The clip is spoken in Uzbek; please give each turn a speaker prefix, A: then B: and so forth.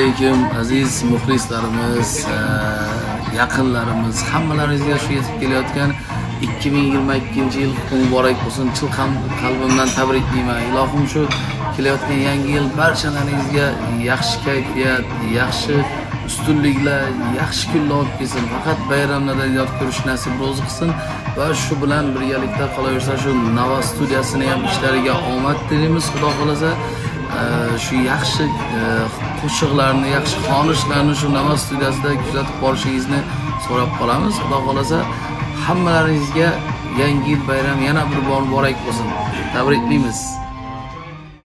A: alaykum aziz muxlislarimiz, yaqinlarimiz, hammalaringizga shu yetib kelayotgan 2022-yil muborak bo'lsin. Chin qalbimdan tabriklayman. Ilohim shu kelayotgan yangi yil barchalaringizga yaxshi kayfiyat, yaxshi ustunliklar, yaxshi kunlar olib kelsin. Faqat bayramlarda yod ko'rish nasib ro'zi qilsin va shu bilan birgalikda qolaversa shu Nava studiyasini ham ishlariga omad tilaymiz. Xudo xolasa shu yaxshi qo'shiqlarni, yaxshi xonishlarni shu Nava studiyasida kuzatib borishingizni so'rab qolamiz. Xudo xolasa hammalaringizga yangi yil bayrami yana bir bor muborak bo'lsin. Tabriklaymiz.